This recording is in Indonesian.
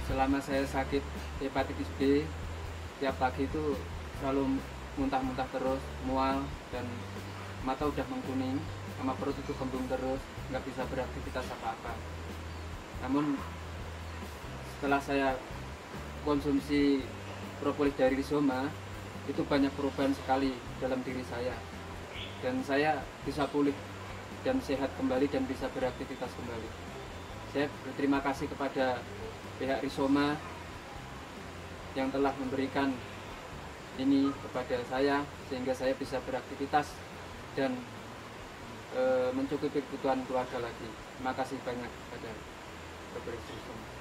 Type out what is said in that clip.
Selama saya sakit hepatitis B, tiap pagi itu selalu muntah-muntah terus, mual, dan mata udah mengkuning, sama perut itu kembung terus, nggak bisa beraktivitas apa-apa. Namun setelah saya konsumsi propolis dari Rizoma, itu banyak perubahan sekali dalam diri saya, dan saya bisa pulih dan sehat kembali dan bisa beraktivitas kembali. Saya berterima kasih kepada pihak Rizoma yang telah memberikan ini kepada saya sehingga saya bisa beraktivitas dan mencukupi kebutuhan keluarga lagi. Terima kasih banyak kepada Rizoma.